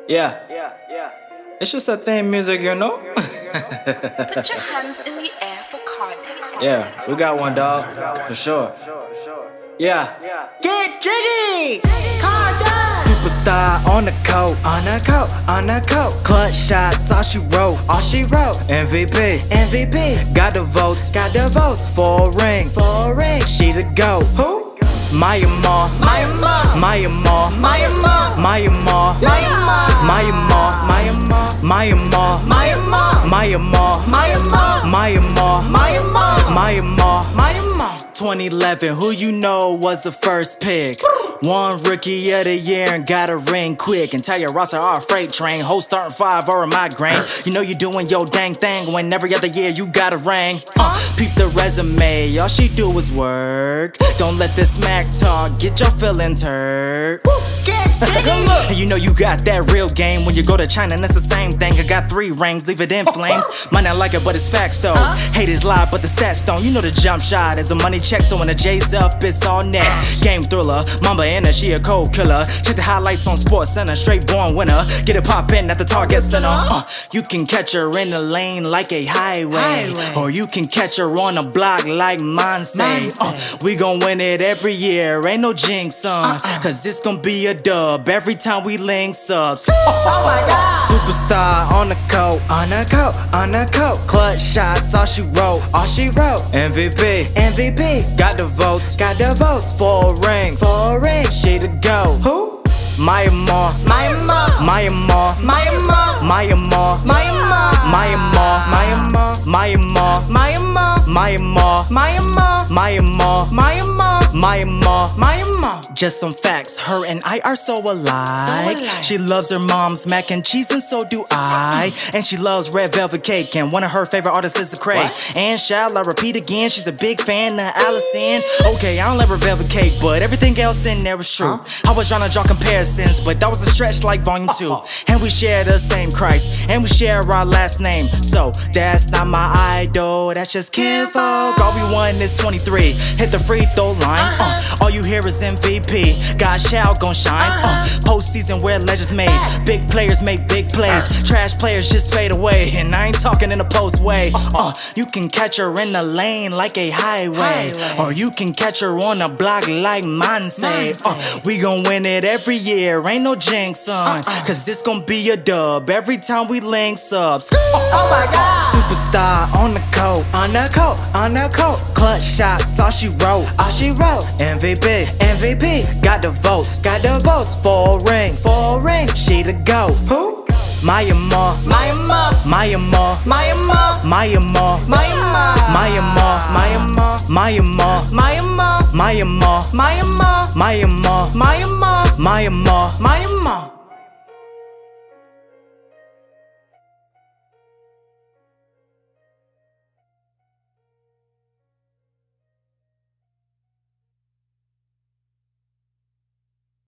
Yeah. It's just a theme music, you know? Put your hands in the air for Cardi. Yeah, we got one, dog. For sure. Yeah. Get jiggy! Cardi! Superstar on the coat, on the coat, on the coat. Clutch shots, all she wrote, all she wrote. MVP, MVP. Got the votes, Four rings, she the GOAT. Who? Maya Ma, Maya Ma, Maya Ma, Maya Ma, Maya Ma, Maya Ma, Maya Ma, Maya Ma, Maya Ma, Maya Ma, Maya Ma, Maya Ma, Maya Ma, Maya Ma, Maya Ma, Maya Ma. 2011, who you know was the first pick? One rookie of the year and got a ring quick. Entire roster are a freight train. Hoes starting 5 or a migraine. You know you doing your dang thing when every other year you got a ring. Peep the resume, all she do is work. Don't let this smack talk get your feelings hurt. And you know you got that real game. When you go to China, that's the same thing. I got 3 rings, leave it in flames. Might not like it, but it's facts though. Haters lie, but the stats don't. You know the jump shot is a money check, so when the J's up, it's all net. Game thriller, Mamba in her, she a cold killer. Check the highlights on Sports Center, straight born winner. Get it poppin' at the Target Center. You can catch her in the lane like a highway, or you can catch her on a block like mine say. We gon' win it every year, ain't no jinx, son. Cause this gon' be a dub every time we link subs. Oh my God! Superstar on the coat, on the coat, on the coat. Clutch shots, all she wrote, all she wrote. MVP, MVP. Got the votes, Four rings, she the GOAT. Who? Maya Ma, Maya Ma, Maya Ma, Maya Ma, Maya Ma, Maya Ma, Maya Ma, Maya Ma, Maya Ma, Maya Ma, Maya Ma, Maya Ma, Maya Ma, Maya Ma, Maya Ma, Maya Ma. Just some facts, her and I are so alike. She loves her mom's mac and cheese and so do I. And she loves red velvet cake and one of her favorite artists is the Craig. And shall I repeat again, she's a big fan of Allison. Okay, I don't love her velvet cake, but everything else in there was true. I was trying to draw comparisons, but that was a stretch like volume 2. And we share the same Christ, and we share our last name. So that's not my idol, that's just kinfolk. All we want is 23, hit the free throw line. All you hear is MVP, God shall gon' shine. Postseason where legends made, big players make big plays. Trash players just fade away, and I ain't talking in a post way. You can catch her in the lane like a highway, or you can catch her on a block like mine say. We gon' win it every year, ain't no jinx, son. Cause this gon' be a dub every time we link subs. Oh my God! Superstar on the coat, on the coat, on the coat. Clutch shots, all she wrote, all she wrote. MVP, MVP. Got the votes, Four rings, she the GOAT. Who? Maya Ma, Maya Ma, Maya Ma, Maya Ma, Maya Ma, Maya Ma, Maya Ma, Maya Ma, Maya Ma, Maya Ma, Maya Ma, Maya Ma, Maya Ma, Maya Ma, Maya Ma, Maya Ma.